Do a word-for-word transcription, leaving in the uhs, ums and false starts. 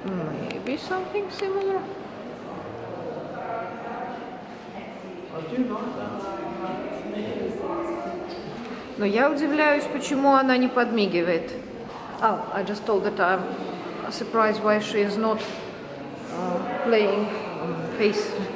Maybe something similar. I do like that. Но я удивляюсь, почему она не подмигивает. Oh, I just told that I'm surprised why she is not uh, playing face.